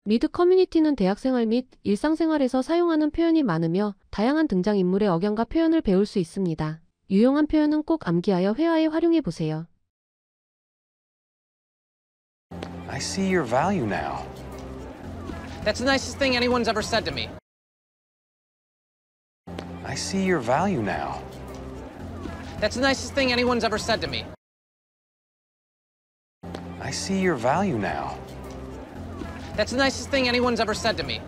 미드 커뮤니티는 대학생활 및 일상생활에서 사용하는 표현이 많으며 다양한 등장인물의 억양과 표현을 배울 수 있습니다. 유용한 표현은 꼭 암기하여 회화에 활용해 보세요. I see your value now. That's the nicest thing anyone's ever said to me. I see your value now. That's the nicest thing anyone's ever said to me. I see your value now. That's the nicest thing anyone's ever said to me.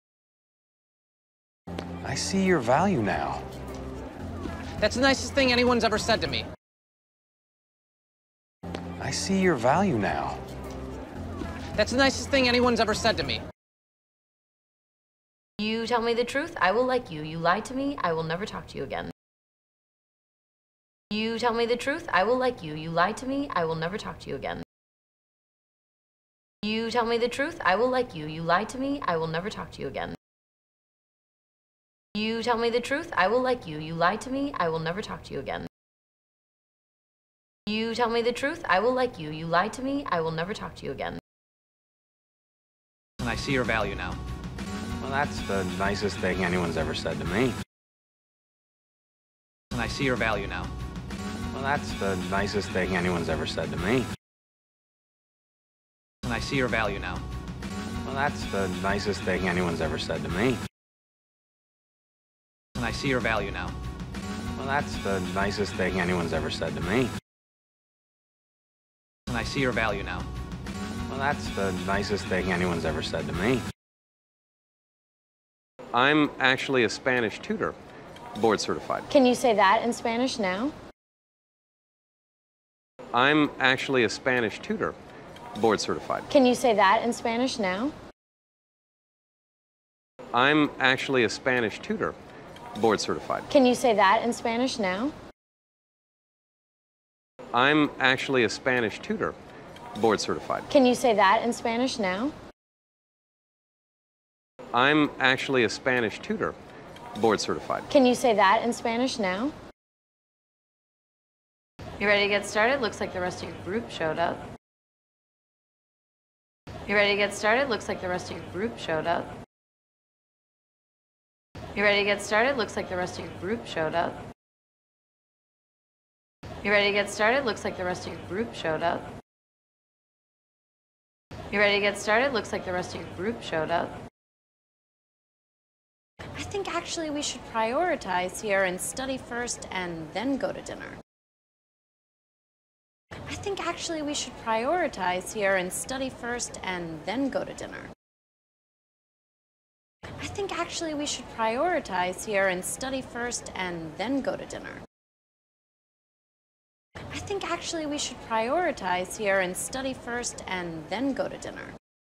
I see your value now. That's the nicest thing anyone's ever said to me. I see your value now. That's the nicest thing anyone's ever said to me. You tell me the truth, I will like you. You lie to me, I will never talk to you again. You tell me the truth, I will like you. You lie to me, I will never talk to you again. You tell me the truth, I will like you. You lie to me, I will never talk to you again. You tell me the truth, I will like you. You lie to me, I will never talk to you again. You tell me the truth, I will like you. You lie to me, I will never talk to you again. And I see your value now. Well, that's the nicest thing anyone's ever said to me. And I see your value now. Well, that's the nicest thing anyone's ever said to me. And I see your value now. Well, that's the nicest thing anyone's ever said to me. And I see your value now. Well, that's the nicest thing anyone's ever said to me. And I see your value now. Well, that's the nicest thing anyone's ever said to me. I'm actually a Spanish tutor, board certified. Can you say that in Spanish now? I'm actually a Spanish tutor, board certified. Can you say that in Spanish now? I'm actually a Spanish tutor, board certified. Can you say that in Spanish now? I'm actually a Spanish tutor, board certified. Can you say that in Spanish now? I'm actually a Spanish tutor, board certified. Can you say that in Spanish now? You ready to get started? Looks like the rest of your group showed up. You ready to get started? Looks like the rest of your group showed up. You ready to get started? Looks like the rest of your group showed up. You ready to get started? Looks like the rest of your group showed up. You ready to get started? Looks like the rest of your group showed up. I think actually we should prioritize here and study first and then go to dinner. I think actually we should prioritize here and study first and then go to dinner. I think actually we should prioritize here and study first and then go to dinner. I think actually we should prioritize here and study first and then go to dinner.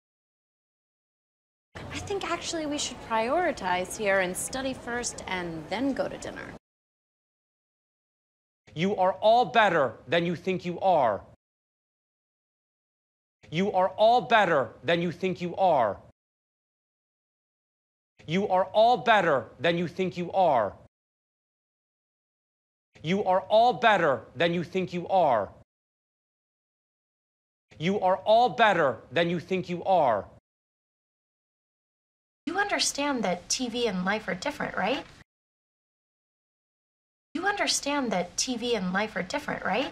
I think actually we should prioritize here and study first and then go to dinner. You are all better than you think you are. You are all better than you think you are. You are all better than you think you are. You are all better than you think you are. You are all better than you think you are. You understand that TV and life are different, right? You understand that TV and life are different, right?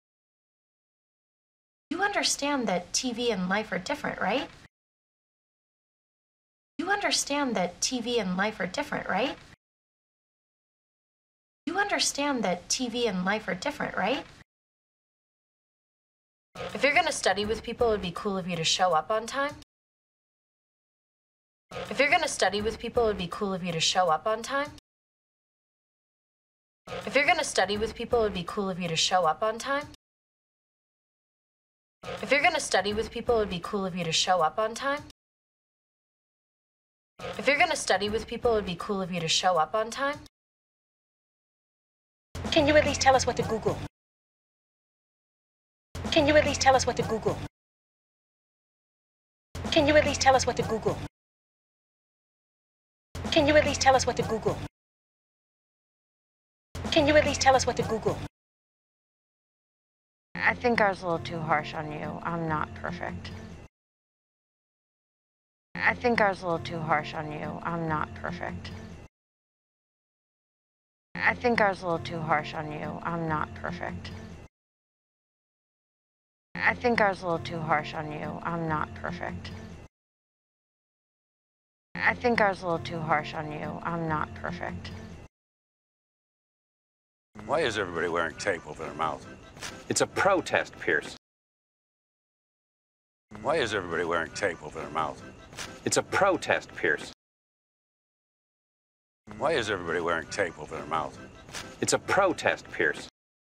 You understand that TV and life are different, right? You understand that TV and life are different, right? You understand that TV and life are different, right? If you're going to study with people, it would be cool of you to show up on time. If you're going to study with people, it would be cool of you to show up on time. If you're going to study with people, it would be cool of you to show up on time. If you're going to study with people, it would be cool of you to show up on time. If you're going to study with people, it would be cool of you to show up on time. Can you at least tell us what to Google? Can you at least tell us what to Google? Can you at least tell us what to Google? Can you at least tell us what to Google? Can you at least tell us what to Google? I think I was a little too harsh on you. I'm not perfect. I think I was a little too harsh on you. I'm not perfect. I think I was a little too harsh on you. I'm not perfect. I think I was a little too harsh on you. I'm not perfect. I think I was a little too harsh on you. I'm not perfect. Why is everybody wearing tape over their mouth? It's a protest, Pierce. Why is everybody wearing tape over their mouth? It's a protest, Pierce. Why is everybody wearing tape over their mouth? It's a protest, Pierce.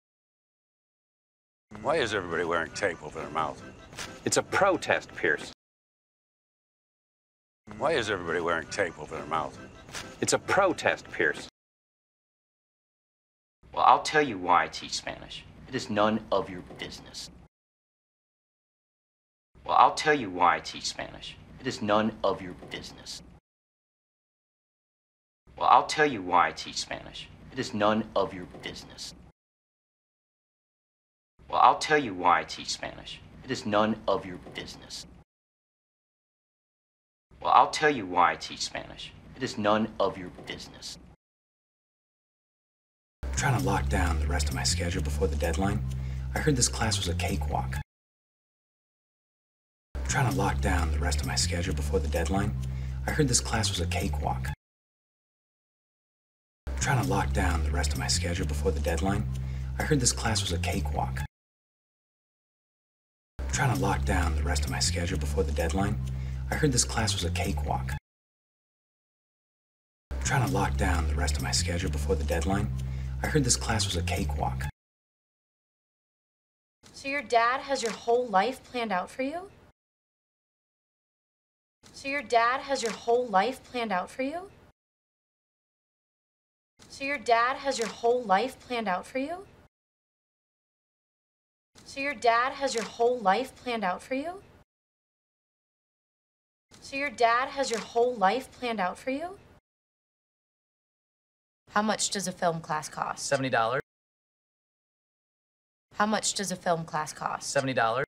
Why is everybody wearing tape over their mouth? It's a protest, Pierce. Why is everybody wearing tape over their mouth? It's a protest, Pierce. Well, I'll tell you why I teach Spanish. It is none of your business. Well, I'll tell you why I teach Spanish. It is none of your business. Well, I'll tell you why I teach Spanish. It is none of your business. Well, I'll tell you why I teach Spanish. It is none of your business. Well, I'll tell you why I teach Spanish. It is none of your business. I'm trying to lock down the rest of my schedule before the deadline. I heard this class was a cakewalk. I'm trying to lock down the rest of my schedule before the deadline. I heard this class was a cakewalk. I'm trying to lock down the rest of my schedule before the deadline. I heard this class was a cakewalk. I'm trying to lock down the rest of my schedule before the deadline. I heard this class was a cakewalk. I'm trying to lock down the rest of my schedule before the deadline. I heard this class was a cakewalk. So your dad has your whole life planned out for you? So your dad has your whole life planned out for you? So your dad has your whole life planned out for you? So your dad has your whole life planned out for you? So your dad has your whole life planned out for you? How much does a film class cost? $70. How much does a film class cost? $70.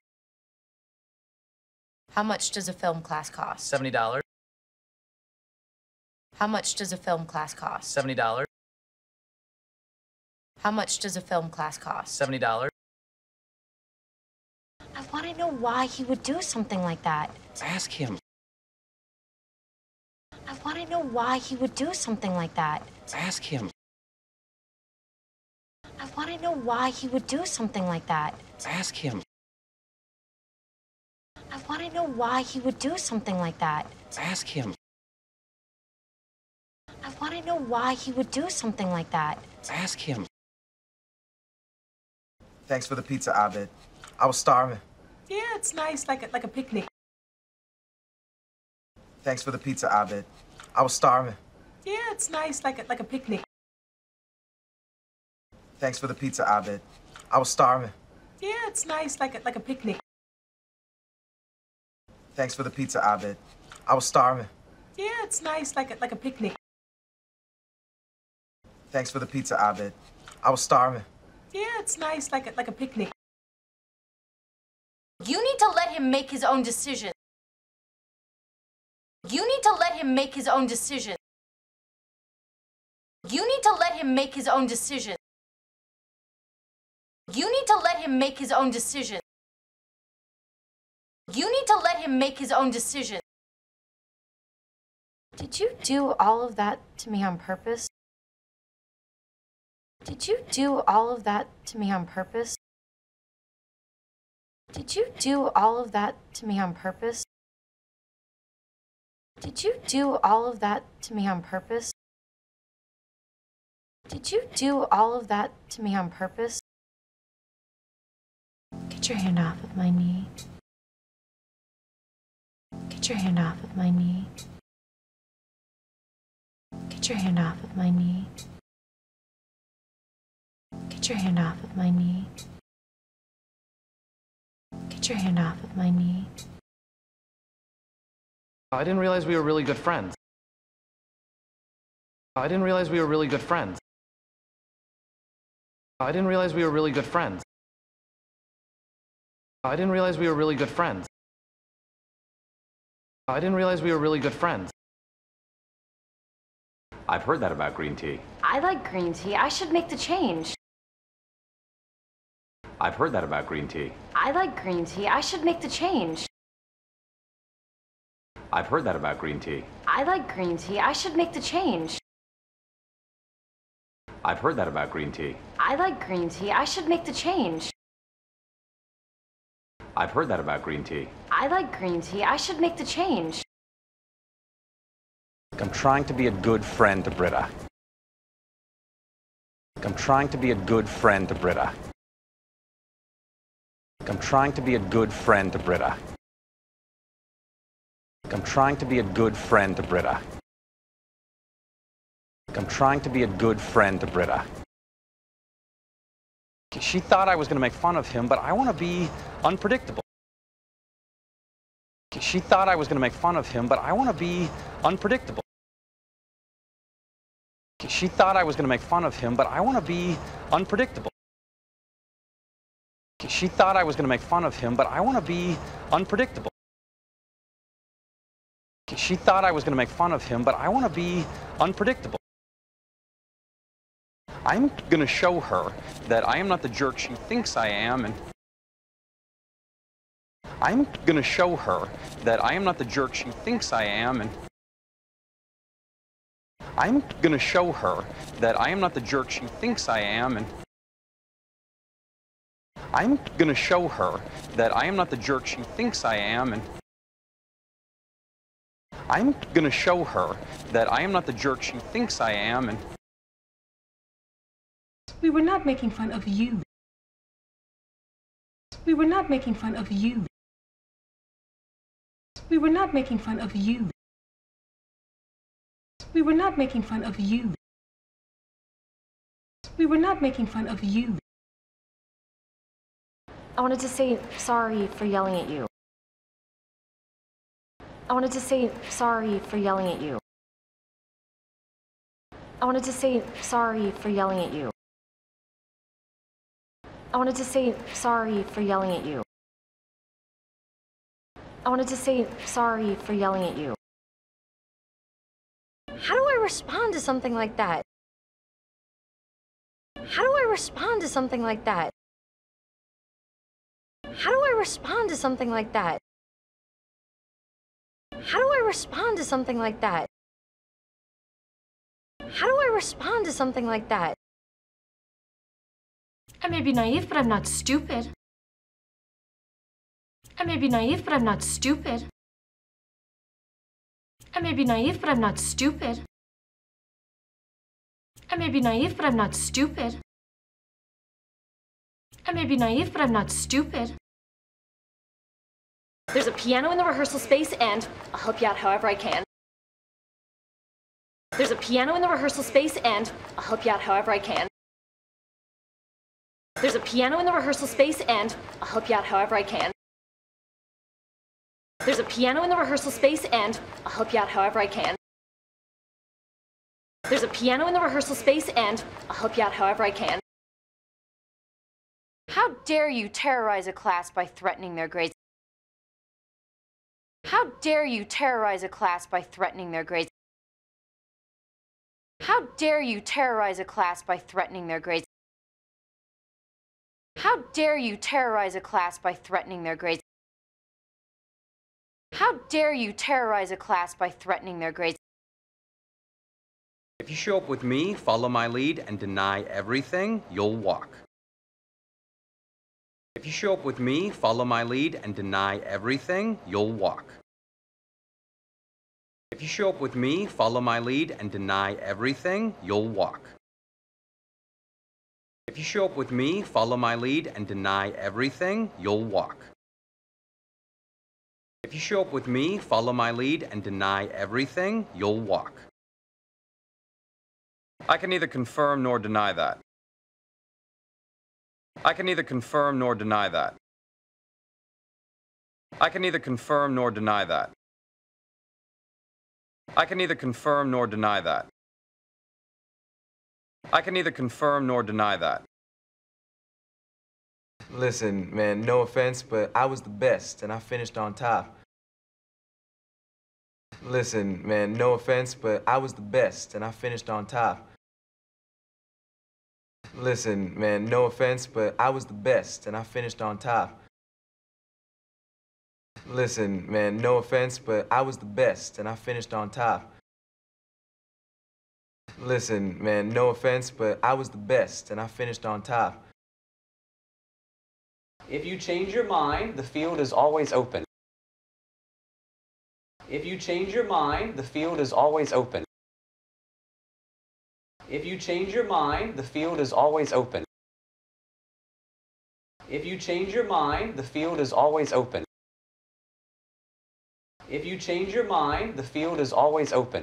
How much does a film class cost? $70. How much does a film class cost? $70. How much does a film class cost? $70. I want to know why he would do something like that. Ask him. I want to know why he would do something like that. Ask him. I want to know why he would do something like that. Ask him. I want to know why he would do something like that. Ask him. I want to know why he would do something like that. Ask him. Thanks for the pizza, Abed. I was starving. Yeah, it's nice, like a picnic. Thanks for the pizza, Abed. I was starving. Yeah, it's nice, like a picnic. Thanks for the pizza, Abed. I was starving. Yeah, it's nice, like a picnic. Thanks for the pizza, Abed. I was starving. Yeah, it's nice, like a picnic. Thanks for the pizza, Abed. I was starving. Yeah, it's nice, like a picnic. You need to let him make his own decision. You need to let him make his own decision. You need to let him make his own decision. You need to let him make his own decision. You need to let him make his own decision. Did you do all of that to me on purpose? Did you do all of that to me on purpose? Did you do all of that to me on purpose? Did you do all of that to me on purpose? Did you do all of that to me on purpose? Get your hand off of my knee. Get your hand off of my knee. Get your hand off of my knee. Get your hand off of my knee. Get your hand off of my knee. I didn't realize we were really good friends. I didn't realize we were really good friends. I didn't realize we were really good friends. I didn't realize we were really good friends. I didn't realize we were really good friends. I've heard that about green tea. I like green tea. I should make the change. I've heard that about green tea. I like green tea. I should make the change. I've heard that about green tea. I like green tea. I should make the change. I've heard that about green tea. I like green tea. I should make the change. I've heard that about green tea. I like green tea. I should make the change. I'm trying to be a good friend to Britta. I'm trying to be a good friend to Britta. I'm trying to be a good friend to Britta. I'm trying to be a good friend to Britta. I'm trying to be a good friend to Britta. She thought I was going to make fun of him, but I want to be unpredictable. She thought I was going to make fun of him, but I want to be unpredictable. She thought I was going to make fun of him, but I want to be unpredictable. She thought I was going to make fun of him, but I want to be unpredictable. She thought I was going to make fun of him, but I want to be unpredictable. I'm going to show her that I am not the jerk she thinks I am, and I'm going to show her that I am not the jerk she thinks I am, and I'm going to show her that I am not the jerk she thinks I am, and I'm going to show her that I am not the jerk she thinks I am, and I'm going to show her that I am not the jerk she thinks I am, and We were not making fun of you. We were not making fun of you. We were not making fun of you. We were not making fun of you. We were not making fun of you. I wanted to say sorry for yelling at you. I wanted to say sorry for yelling at you. I wanted to say sorry for yelling at you. I wanted to say sorry for yelling at you. I wanted to say sorry for yelling at you. How do I respond to something like that? How do I respond to something like that? How do I respond to something like that? How do I respond to something like that? How do I respond to something like that? I may be naive, but I'm not stupid. I may be naive, but I'm not stupid. I may be naive, but I'm not stupid. I may be naive, but I'm not stupid. I may be naive, but I'm not stupid. There's a piano in the rehearsal space, and I'll help you out however I can. There's a piano in the rehearsal space, and I'll help you out however I can. There's a piano in the rehearsal space, and I'll help you out however I can. There's a piano in the rehearsal space, and I'll help you out however I can. There's a piano in the rehearsal space, and I'll help you out however I can. How dare you terrorize a class by threatening their grades? How dare you terrorize a class by threatening their grades? How dare you terrorize a class by threatening their grades? How dare you terrorize a class by threatening their grades? How dare you terrorize a class by threatening their grades? if you show up with me, follow my lead, and deny everything, you'll walk. If you show up with me, follow my lead, and deny everything, you'll walk. If you show up with me, follow my lead, and deny everything, you'll walk. If you show up with me, follow my lead, and deny everything, you'll walk. If you show up with me, follow my lead, and deny everything, you'll walk. I can neither confirm nor deny that. I can neither confirm nor deny that. I can neither confirm nor deny that. I can neither confirm nor deny that. I can neither confirm nor deny that. Listen, man, no offense, but I was the best, and I finished on top. Listen, man, no offense, but I was the best, and I finished on top. Listen, man, no offense, but I was the best, and I finished on top. Listen, man, no offense, but I was the best, and I finished on top. Listen, man, no offense, but I was the best, and I finished on top. If you change your mind, the field is always open. If you change your mind, the field is always open. If you change your mind, the field is always open. If you change your mind, the field is always open. If you change your mind, the field is always open.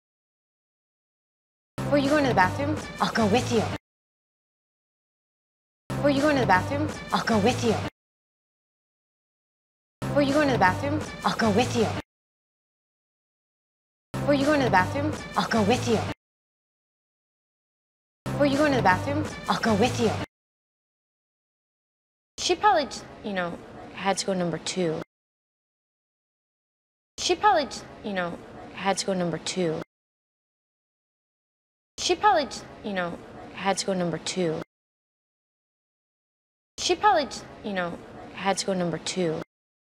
Were you going to the bathroom? I'll go with you. Were you going to the bathroom? I'll go with you. Were you going to the bathroom? I'll go with you. Were you going to the bathroom? I'll go with you. Were you going to the bathroom? I'll go with you. She probably, had to go number 2. She probably, had to go number 2. She probably, had to go number 2. She probably, had to go number 2.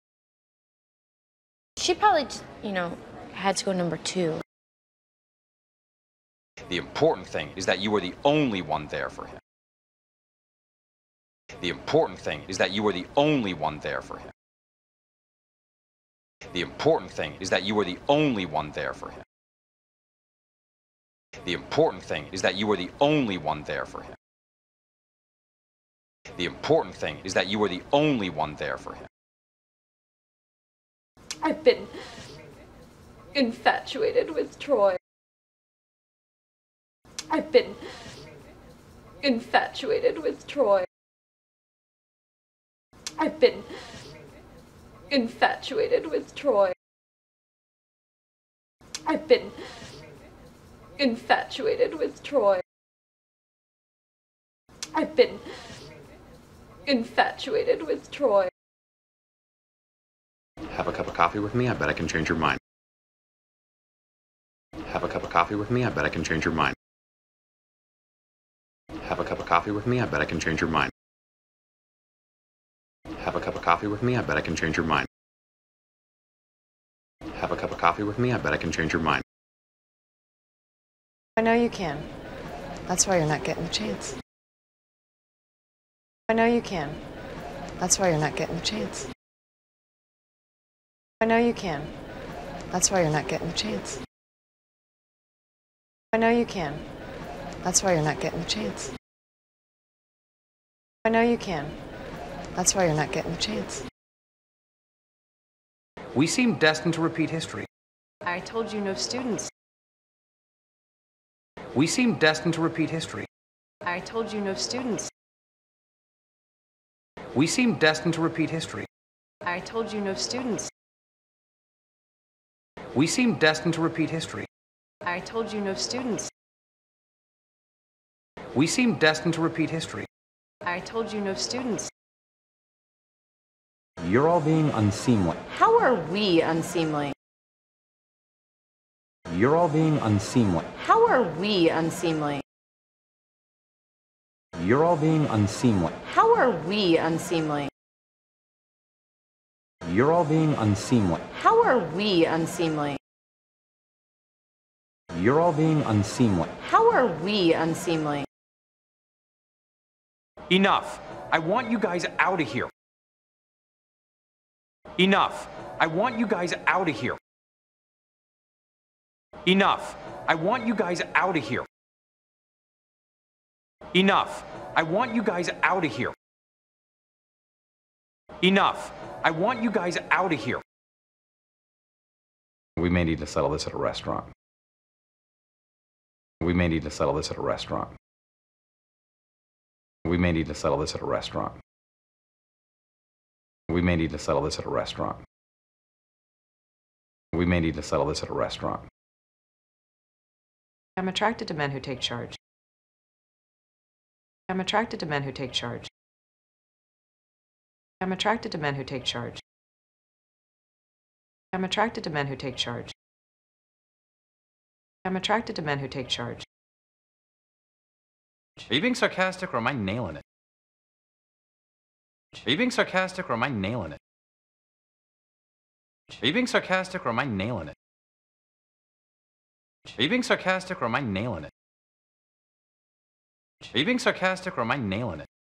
She probably, had to go number 2. The important thing is that you were the only one there for him. The important thing is that you were the only one there for him. The important thing is that you were the only one there for him. The important thing is that you were the only one there for him. The important thing is that you were the only one there for him. I've been infatuated with Troy. I've been infatuated with Troy. I've been infatuated with Troy. I've been infatuated with Troy. I've been infatuated with Troy. Have a cup of coffee with me? I bet I can change your mind. Have a cup of coffee with me? I bet I can change your mind. Have a cup of coffee with me? I bet I can change your mind. Have a cup of coffee with me? I bet I can change your mind. Have a cup of coffee with me? I bet I can change your mind. I know you can. That's why you're not getting the chance. I know you can. That's why you're not getting the chance. I know you can. That's why you're not getting the chance. I know you can. That's why you're not getting the chance. I know you can. That's why you're not getting the chance. We seem destined to repeat history. I told you no students. We seem destined to repeat history. I told you no students. We seem destined to repeat history. I told you no students. We seem destined to repeat history. I told you no students. We seem destined to repeat history. I told you no students. You're all being unseemly. How are we unseemly? You're all being unseemly. How are we unseemly? You're all being unseemly. How are we unseemly? You're all being unseemly. How are we unseemly? You're all being unseemly. How are we unseemly? Enough. I want you guys out of here. Enough. I want you guys out of here. Enough. I want you guys out of here. Enough. I want you guys out of here. Enough. I want you guys out of here. We may need to settle this at a restaurant. We may need to settle this at a restaurant. We may need to settle this at a restaurant. We may need to settle this at a restaurant. We may need to settle this at a restaurant. I'm attracted to men who take charge. I'm attracted to men who take charge. I'm attracted to men who take charge. I'm attracted to men who take charge. I'm attracted to men who take charge. Are you being sarcastic or am I nailing it? Are you being sarcastic or am I nailing it? Are you being sarcastic or am I nailing it? Are you being sarcastic or am I nailing it? Are you being sarcastic or am I nailing it?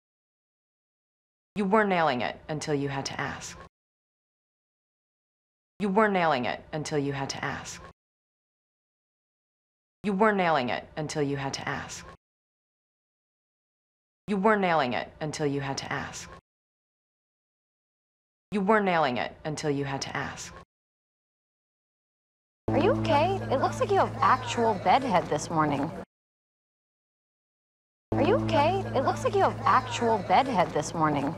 You were nailing it until you had to ask. You were nailing it until you had to ask. You were nailing it until you had to ask. You were nailing it until you had to ask. You were nailing it until you had to ask. Are you okay? It looks like you have actual bedhead this morning. Are you okay? It looks like you have actual bedhead this morning.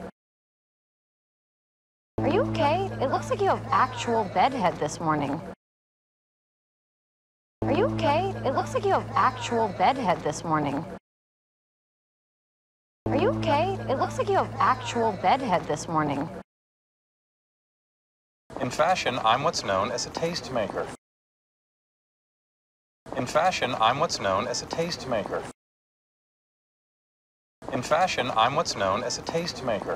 Are you okay? It looks like you have actual bedhead this morning. Are you okay? It looks like you have actual bedhead this morning. Are you okay? It looks like you have actual bedhead this morning. In fashion, I'm what's known as a tastemaker. In fashion, I'm what's known as a tastemaker. In fashion, I'm what's known as a tastemaker.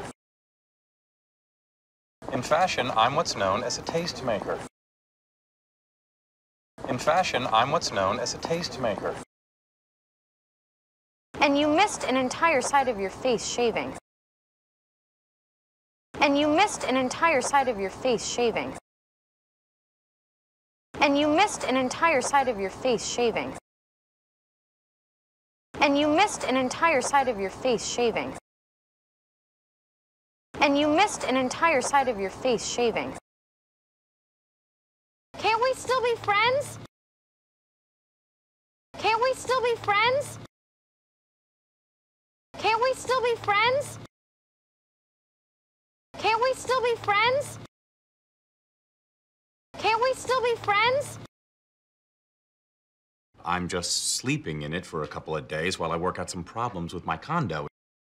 In fashion, I'm what's known as a tastemaker. In fashion, I'm what's known as a tastemaker. And you missed an entire side of your face shaving. And you missed an entire side of your face shaving. And you missed an entire side of your face shaving. And you missed an entire side of your face shaving. And you missed an entire side of your face shaving. Can't we still be friends? Can't we still be friends? Can't we still be friends? Can't we still be friends? Can't we still be friends? I'm just sleeping in it for a couple of days while I work out some problems with my condo.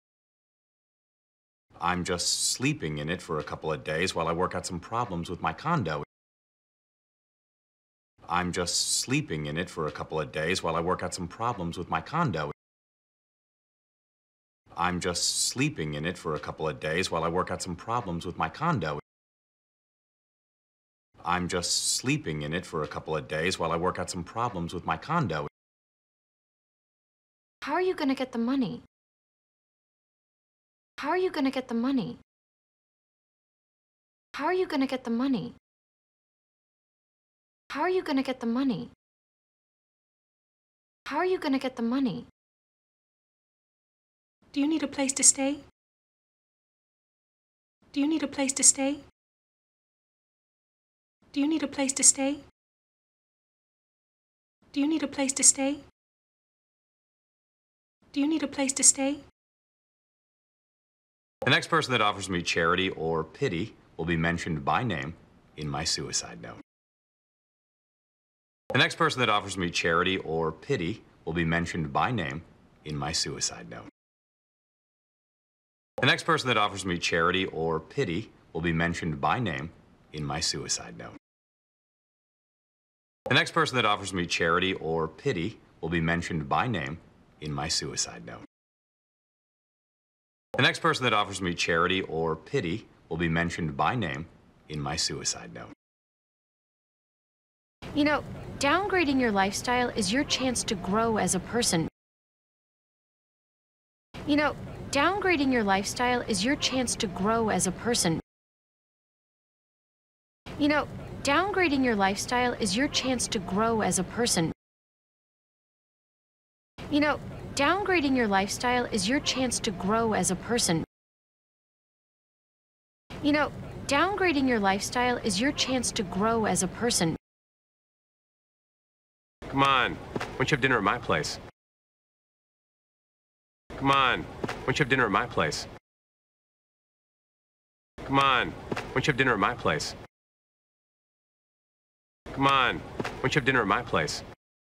I'm just sleeping in it for a couple of days while I work out some problems with my condo. I'm just sleeping in it for a couple of days while I work out some problems with my condo. I'm just sleeping in it for a couple of days while I work out some problems with my condo. I'm just sleeping in it for a couple of days while I work out some problems with my condo. How are you going to get the money? How are you going to get the money? How are you going to get the money? How are you going to get the money? How are you going to get the money? Do you need a place to stay? Do you need a place to stay? Do you need a place to stay? Do you need a place to stay? Do you need a place to stay? The next person that offers me charity or pity will be mentioned by name in my suicide note. The next person that offers me charity or pity will be mentioned by name in my suicide note. The next person that offers me charity or pity will be mentioned by name in my suicide note. The next person that offers me charity or pity will be mentioned by name in my suicide note. The next person that offers me charity or pity will be mentioned by name in my suicide note. You know, downgrading your lifestyle is your chance to grow as a person. You know, downgrading your lifestyle is your chance to grow as a person. You know, downgrading your lifestyle is your chance to grow as a person. You know, downgrading your lifestyle is your chance to grow as a person. You know, downgrading your lifestyle is your chance to grow as a person. Come on, why don't you have dinner at my place? Come on, why don't you have dinner at my place? Come on, why don't you have dinner at my place? Come on, why don't you have dinner at my place?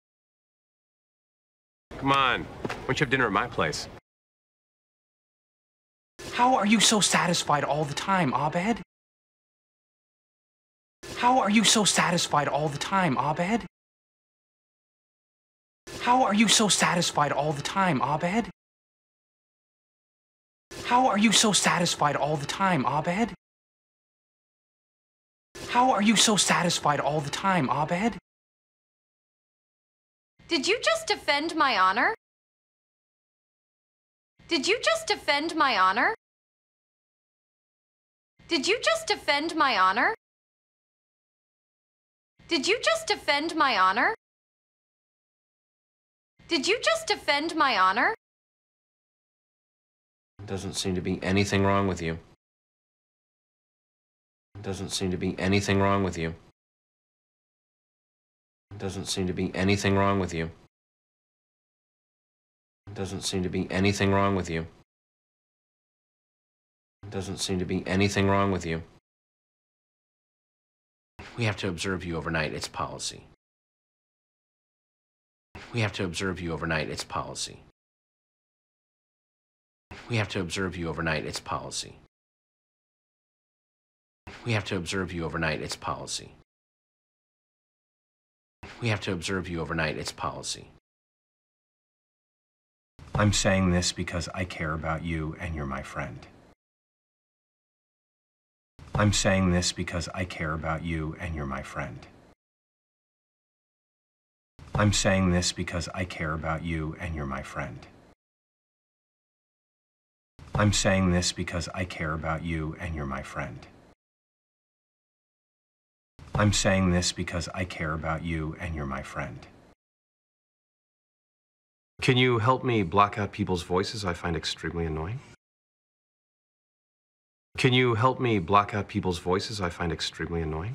Come on, why don't you have dinner at my place? How are you so satisfied all the time, Abed? How are you so satisfied all the time, Abed? How are you so satisfied all the time, Abed? How are you so satisfied all the time, Abed? How are you so satisfied all the time, Abed? Did you just defend my honor? Did you just defend my honor? Did you just defend my honor? Did you just defend my honor? Did you just defend my honor? Doesn't seem to be anything wrong with you. Doesn't seem to be anything wrong with you. Doesn't seem to be anything wrong with you. Doesn't seem to be anything wrong with you. Doesn't seem to be anything wrong with you. We have to observe you overnight. It's policy. We have to observe you overnight. It's policy. We have to observe you overnight. It's policy. We have to observe you overnight. It's policy. We have to observe you overnight. It's policy. I'm saying this because I care about you and you're my friend. I'm saying this because I care about you and you're my friend. I'm saying this because I care about you and you're my friend. I'm saying this because I care about you and you're my friend. I'm saying this because I care about you and you're my friend. Can you help me block out people's voices I find extremely annoying? Can you help me block out people's voices I find extremely annoying?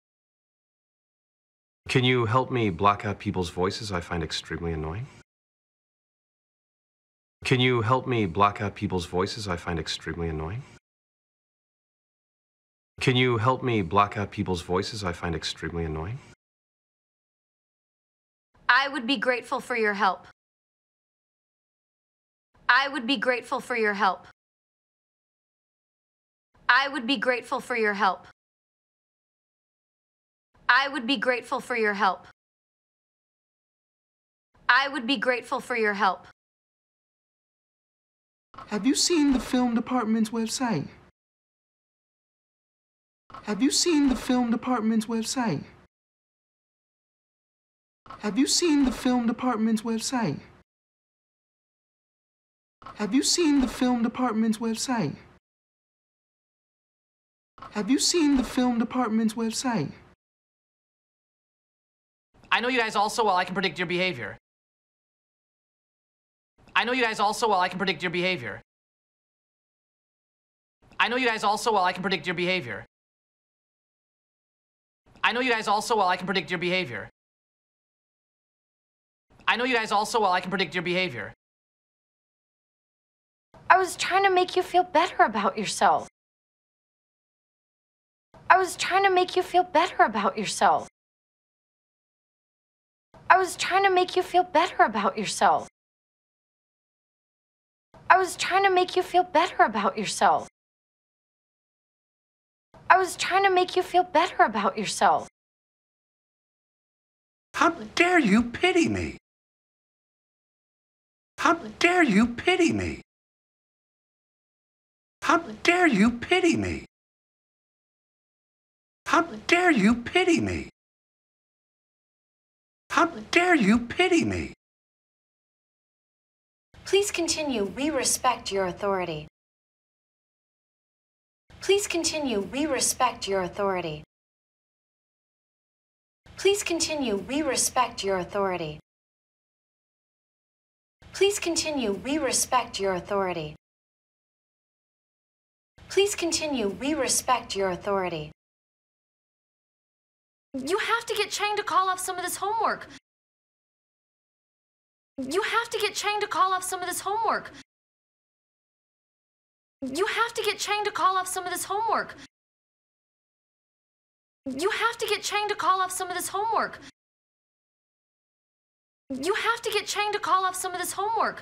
Can you help me block out people's voices I find extremely annoying? Can you help me block out people's voices I find extremely annoying? Can you help me block out people's voices I find extremely annoying? I would be grateful for your help. I would be grateful for your help. I would be grateful for your help. I would be grateful for your help. I would be grateful for your help. Have you seen the film department's website? Have you seen the film department's website? Have you seen the film department's website? Have you seen the film department's website? Have you seen the film department's website? I know you guys all so well I can predict your behavior. I know you guys all so well I can predict your behavior. I know you guys all so well I can predict your behavior. I know you guys all so well I can predict your behavior. I know you guys all so well I can predict your behavior. I was trying to make you feel better about yourself. I was trying to make you feel better about yourself. I was trying to make you feel better about yourself. I was trying to make you feel better about yourself. I was trying to make you feel better about yourself. How dare you pity me? How dare you pity me? How dare you pity me? How dare you pity me? How dare you pity me? Please continue. We respect your authority. Please continue. We respect your authority. Please continue. We respect your authority. Please continue. We respect your authority. Please continue. We respect your authority. You have to get Chang to call off some of this homework. You have to get Chang to call off some of this homework. You have to get Chang to call off some of this homework. You have to get Chang to call off some of this homework. You have to get Chang to call off some of this homework.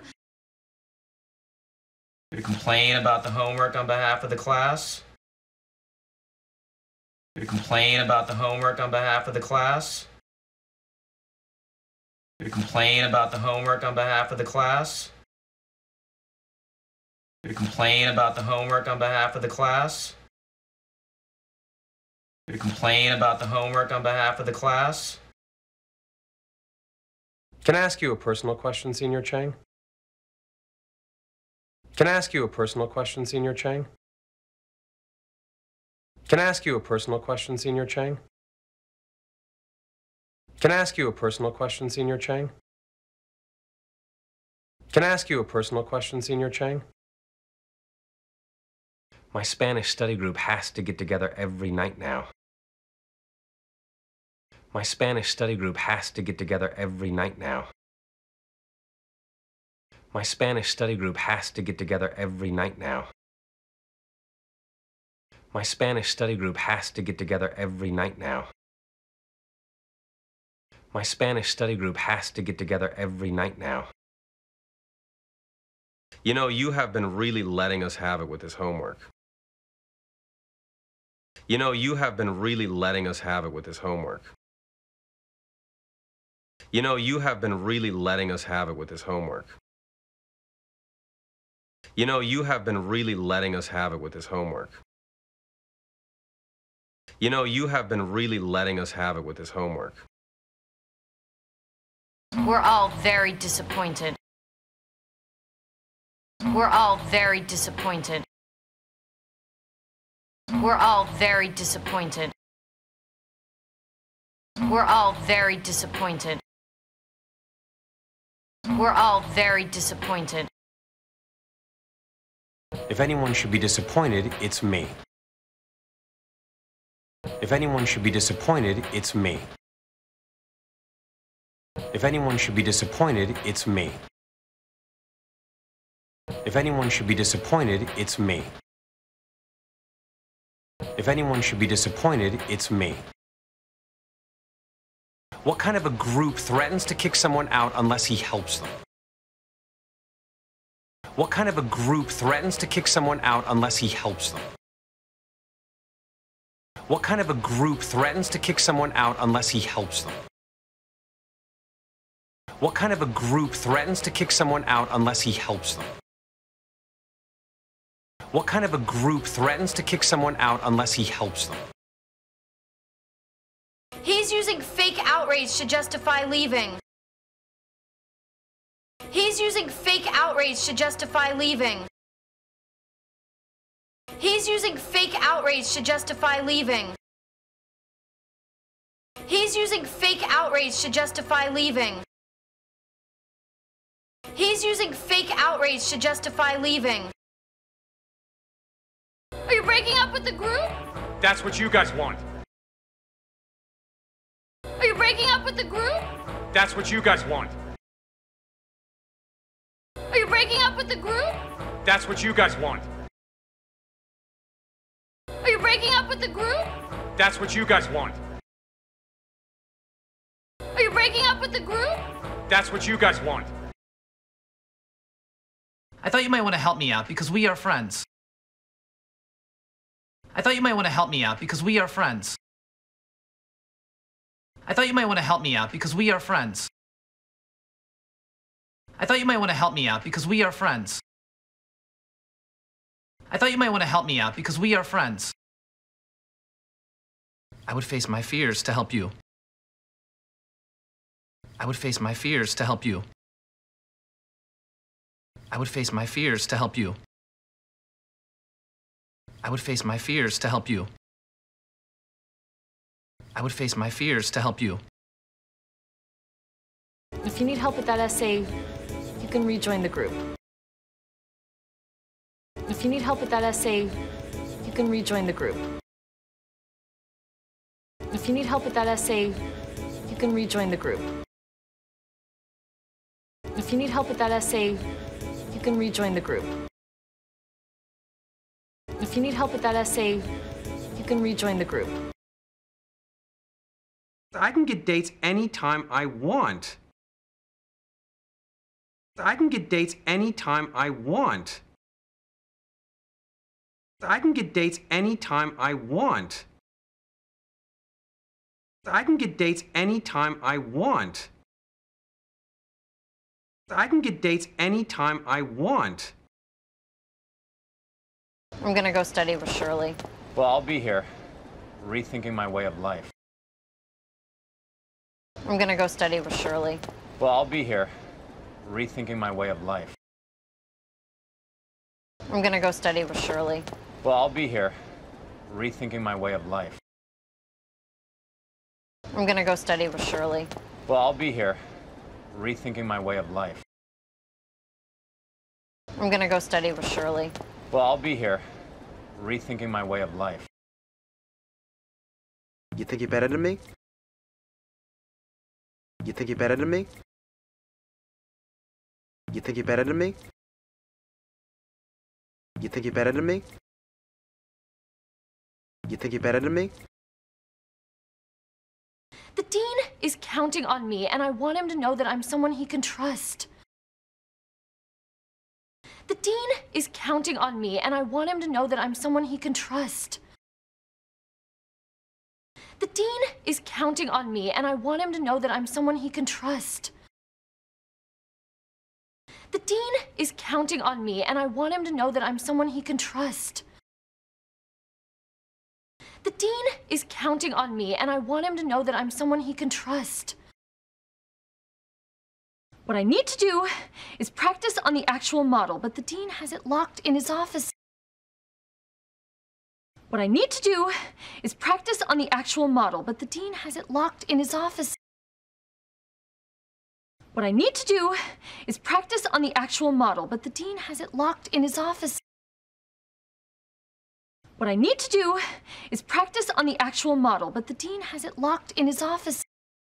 You complain about the homework on behalf of the class? You complain about the homework on behalf of the class? You complain about the homework on behalf of the class? You complain about the homework on behalf of the class? You complain about the homework on behalf of the class? Can I ask you a personal question, Senior Chang? Can I ask you a personal question, Senior Chang? Can I ask you a personal question, Senior Chang? Can I ask you a personal question, Senior Chang? Can I ask you a personal question, Senior Chang? My Spanish study group has to get together every night now. My Spanish study group has to get together every night now. My Spanish study group has to get together every night now. My Spanish study group has to get together every night now. My Spanish study group has to get together every night now. You know, you have been really letting us have it with this homework. You know, you have been really letting us have it with this homework. You know, you have been really letting us have it with this homework. You know, you have been really letting us have it with this homework. You know, you have been really letting us have it with this homework. We're all very disappointed. We're all very disappointed. We're all very disappointed. We're all very disappointed. We're all very disappointed. If anyone should be disappointed, it's me. If anyone should be disappointed, it's me. If anyone should be disappointed, it's me. If anyone should be disappointed, it's me. If anyone should be disappointed, it's me. What kind of a group threatens to kick someone out unless he helps them? What kind of a group threatens to kick someone out unless he helps them? What kind of a group threatens to kick someone out unless he helps them? What kind of a group threatens to kick someone out unless he helps them? What kind of a group threatens to kick someone out unless he helps them? He's using fake outrage to justify leaving. He's using fake outrage to justify leaving. He's using fake outrage to justify leaving. He's using fake outrage to justify leaving. He's using fake outrage to justify leaving. Are you breaking up with the group? That's what you guys want. Are you breaking up with the group? That's what you guys want. Are you breaking up with the group? That's what you guys want. Are you breaking up with the group? That's what you guys want. Are you breaking up with the group? That's what you guys want. I thought you might want to help me out because we are friends. I thought you might want to help me out because we are friends. I thought you might want to help me out because we are friends. I thought you might want to help me out because we are friends. I thought you might want to help me out because we are friends. I would face my fears to help you. I would face my fears to help you. I would face my fears to help you. I would face my fears to help you. I would face my fears to help you. If you need help with that essay, you can rejoin the group. If you need help with that essay, you can rejoin the group. If you need help with that essay, you can rejoin the group. If you need help with that essay, you can rejoin the group. If you need help with that essay, you can rejoin the group. I can get dates anytime I want. I can get dates anytime I want. I can get dates anytime I want. I can get dates anytime I want. I can get dates anytime I want. I'm gonna go study with Shirley. Well, I'll be here, rethinking my way of life. I'm gonna go study with Shirley. Well, I'll be here, rethinking my way of life. I'm gonna go study with Shirley. Well, I'll be here, rethinking my way of life. I'm gonna go study with Shirley. Well, I'll be here, rethinking my way of life. I'm gonna go study with Shirley. Well, I'll be here, rethinking my way of life. You think you're better than me? You think you're better than me? You think you're better than me? You think you're better than me? You think you're better than me? The dean is counting on me, and I want him to know that I'm someone he can trust. The dean is counting on me, and I want him to know that I'm someone he can trust. The dean is counting on me, and I want him to know that I'm someone he can trust. The dean is counting on me, and I want him to know that I'm someone he can trust. The dean is counting on me, and I want him to know that I'm someone he can trust. What I need to do is practice on the actual model, but the dean has it locked in his office. What I need to do is practice on the actual model, but the dean has it locked in his office. What I need to do is practice on the actual model, but the dean has it locked in his office. What I need to do is practice on the actual model, but the dean has it locked in his office.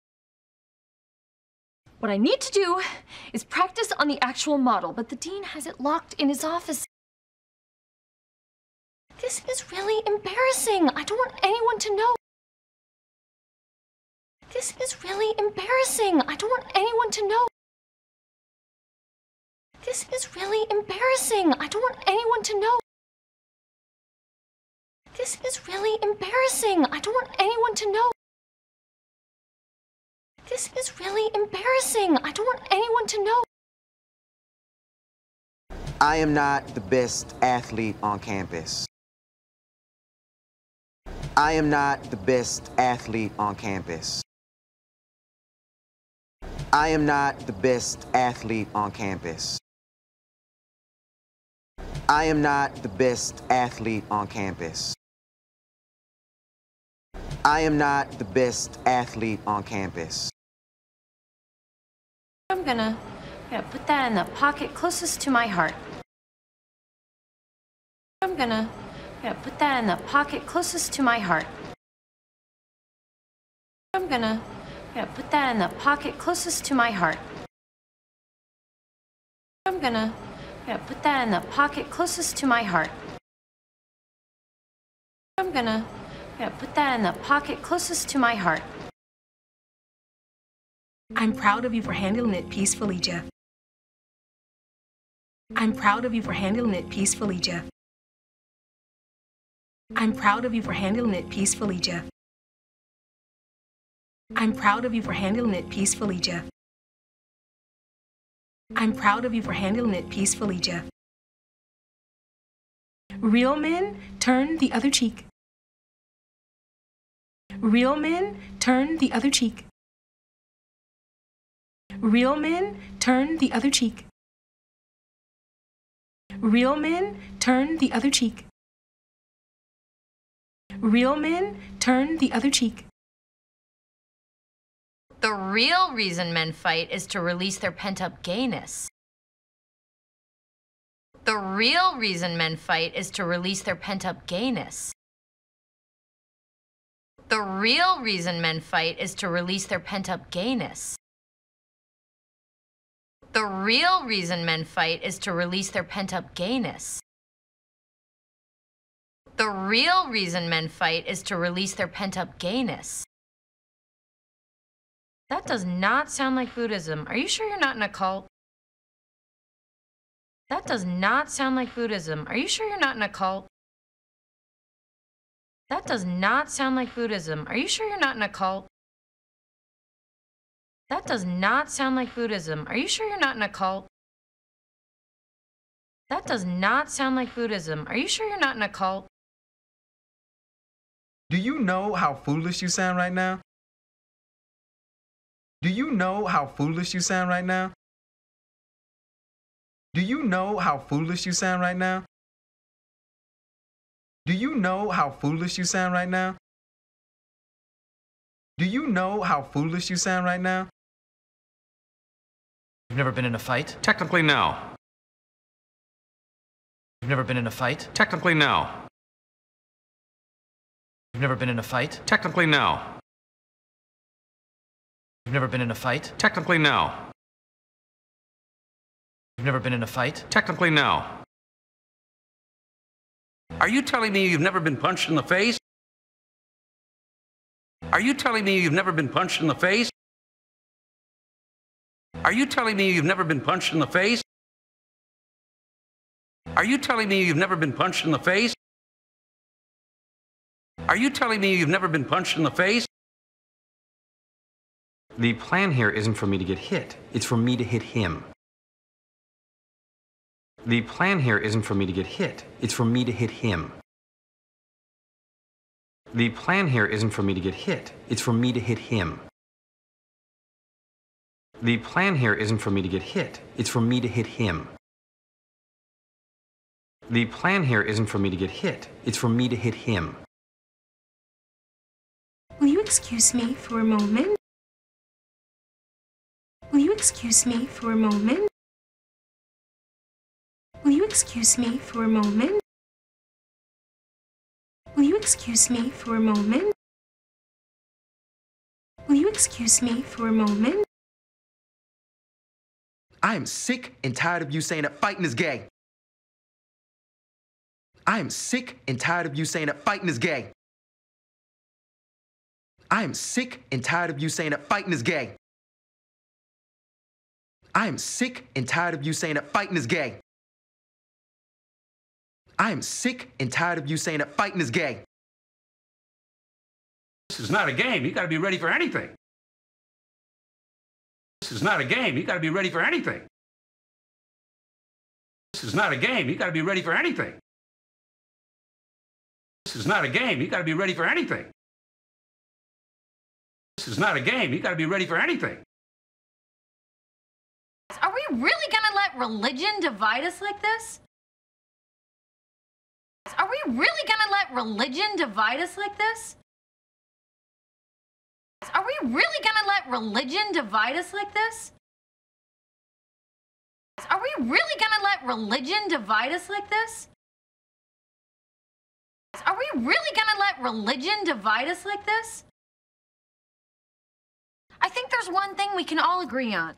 What I need to do is practice on the actual model, but the dean has it locked in his office. This is really embarrassing. I don't want anyone to know. This is really embarrassing. I don't want anyone to know. This is really embarrassing. I don't want anyone to know. This is really embarrassing. I don't want anyone to know. This is really embarrassing. I don't want anyone to know. I am not the best athlete on campus. I am not the best athlete on campus. I am not the best athlete on campus. I am not the best athlete on campus. I am not the best athlete on campus. I'm gonna put that in the pocket closest to my heart. I'm gonna put that in the pocket closest to my heart. I'm gonna put that in the pocket closest to my heart. I'm gonna put that in the pocket closest to my heart. I'm gonna put that in the pocket closest to my heart. I'm proud of you for handling it peacefully, Jeff. I'm proud of you for handling it peacefully, Jeff. I'm proud of you for handling it peacefully, Jeff. I'm proud of you for handling it peacefully, Jeff. I'm proud of you for handling it peacefully, Jeff. Real men turn the other cheek. Real men turn the other cheek. Real men turn the other cheek. Real men turn the other cheek. Real men turn the other cheek. The real reason men fight is to release their pent-up gayness. The real reason men fight is to release their pent-up gayness. The real reason men fight is to release their pent-up gayness. The real reason men fight is to release their pent-up gayness. The real reason men fight is to release their pent-up gayness. That does not sound like Buddhism. Are you sure you're not in a cult? That does not sound like Buddhism. Are you sure you're not in a cult? That does not sound like Buddhism. Are you sure you're not in a cult? That does not sound like Buddhism. Are you sure you're not in a cult? That does not sound like Buddhism. Are you sure you're not in a cult? Do you know how foolish you sound right now? Do you know how foolish you sound right now? Do you know how foolish you sound right now? Do you know how foolish you sound right now? Do you know how foolish you sound right now? You've never been in a fight? Technically, no. You've never been in a fight? Technically, no. You've never been in a fight? Technically, no. You've never been in a fight? Technically, no. You've never been in a fight? Technically, no. Are you telling me you've never been punched in the face? Are you telling me you've never been punched in the face? Are you telling me you've never been punched in the face? Are you telling me you've never been punched in the face? Are you telling me you've never been punched in the face? The plan here isn't for me to get hit. It's for me to hit him. The plan here isn't for me to get hit. It's for me to hit him. The plan here isn't for me to get hit. It's for me to hit him. The plan here isn't for me to get hit. It's for me to hit him. The plan here isn't for me to get hit. It's for me to hit him. Will you excuse me for a moment? Will you excuse me for a moment? Will you excuse me for a moment? Will you excuse me for a moment? Will you excuse me for a moment? I am sick and tired of you saying that fighting is gay. I am sick and tired of you saying that fighting is gay. I am sick and tired of you saying that fighting is gay. I am sick and tired of you saying that fighting is gay. I am sick and tired of you saying that fighting is gay. This is not a game. You got to be ready for anything. This is not a game. You got to be ready for anything. This is not a game. You got to be ready for anything. This is not a game. You got to be ready for anything. This is not a game. You got to be ready for anything. Are we really gonna let religion divide us like this? Are we really gonna let religion divide us like this? Are we really gonna let religion divide us like this? Are we really gonna let religion divide us like this? Are we really gonna let religion divide us like this? I think there's one thing we can all agree on.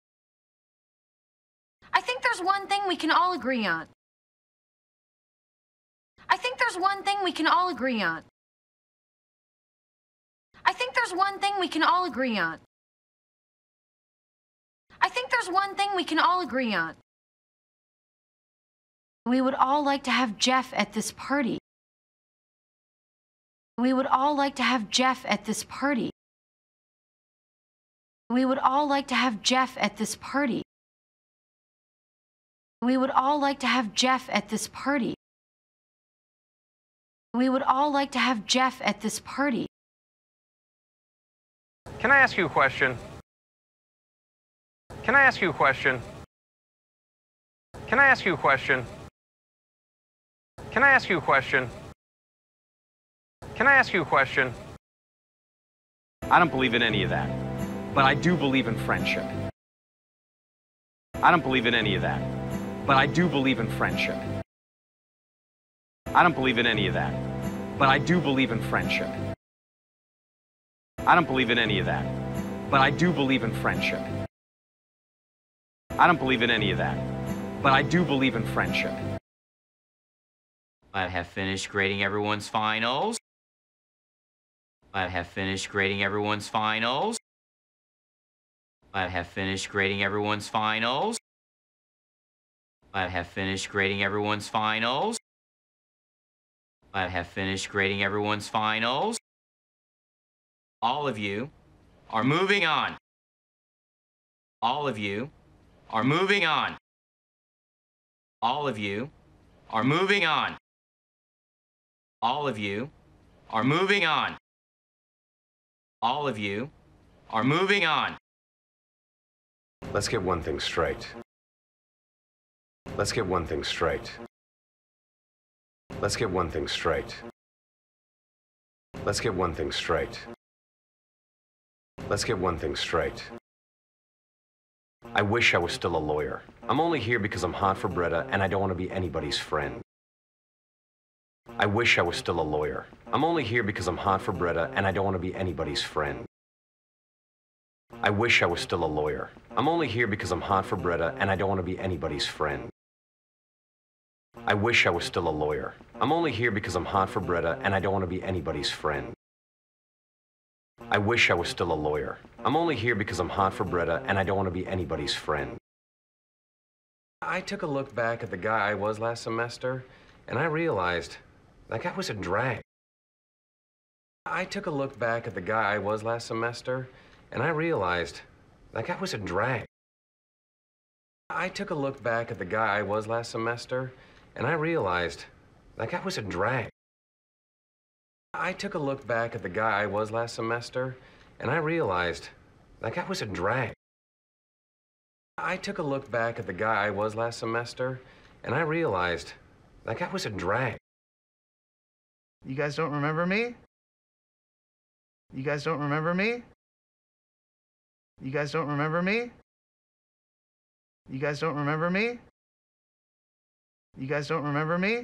I think there's one thing we can all agree on. I think there's one thing we can all agree on. I think there's one thing we can all agree on. I think there's one thing we can all agree on. We would all like to have Jeff at this party. We would all like to have Jeff at this party. We would all like to have Jeff at this party. We would all like to have Jeff at this party. We would all like to have Jeff at this party. Can I ask you a question? Can I ask you a question? Can I ask you a question? Can I ask you a question? Can I ask you a question? I don't believe in any of that, but I do believe in friendship. I don't believe in any of that, but I do believe in friendship. I don't believe in any of that, but I do believe in friendship. I don't believe in any of that, but I do believe in friendship. I don't believe in any of that, but I do believe in friendship. I have finished grading everyone's finals. I have finished grading everyone's finals. I have finished grading everyone's finals. I have finished grading everyone's finals. I have finished grading everyone's finals. All of you are moving on. All of you are moving on. All of you are moving on. All of you are moving on. All of you are moving on. Let's get one thing straight. Let's get one thing straight. Let's get one thing straight. Let's get one thing straight. Let's get one thing straight. I wish I was still a lawyer. I'm only here because I'm hot for Bretta and I don't want to be anybody's friend. I wish I was still a lawyer. I'm only here because I'm hot for Bretta and I don't want to be anybody's friend. I wish I was still a lawyer. I'm only here because I'm hot for Bretta and I don't want to be anybody's friend. I wish I was still a lawyer. I'm only here because I'm hot for Bretta and I don't want to be anybody's friend. I wish I was still a lawyer. I'm only here because I'm hot for Bretta and I don't want to be anybody's friend. I took a look back at the guy I was last semester and I realized that guy was a drag. I took a look back at the guy I was last semester and I realized that guy was a drag. I took a look back at the guy I was last semester and I realized that guy was a drag. I took a look back at the guy I was last semester and I realized that guy was a drag. I took a look back at the guy I was last semester and I realized that guy was a drag. You guys don't remember me? You guys don't remember me? You guys don't remember me? You guys don't remember me? You guys don't remember me?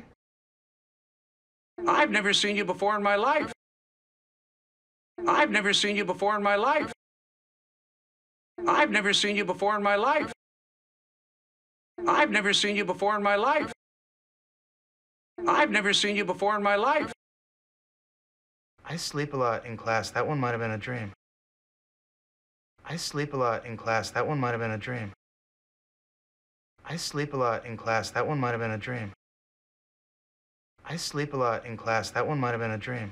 I've never seen you before in my life. I've never seen you before in my life. I've never seen you before in my life. I've never seen you before in my life. I've never seen you before in my life. I sleep a lot in class. That one might have been a dream. I sleep a lot in class. That one might have been a dream. I sleep a lot in class. That one might have been a dream. I sleep a lot in class. That one might have been a dream.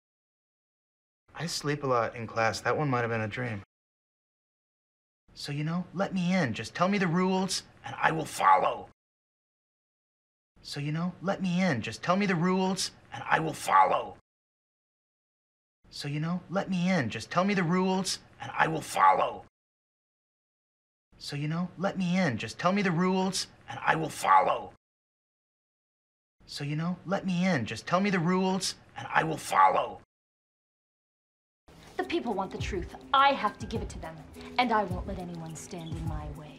I sleep a lot in class. That one might have been a dream. So, you know, let me in. Just tell me the rules, and I will follow. So, you know, let me in. Just tell me the rules, and I will follow. So, you know, let me in. Just tell me the rules, and I will follow. So, you know, let me in. Just tell me the rules, and I will follow. So, you know, let me in. Just tell me the rules, and I will follow. The people want the truth. I have to give it to them, and I won't let anyone stand in my way.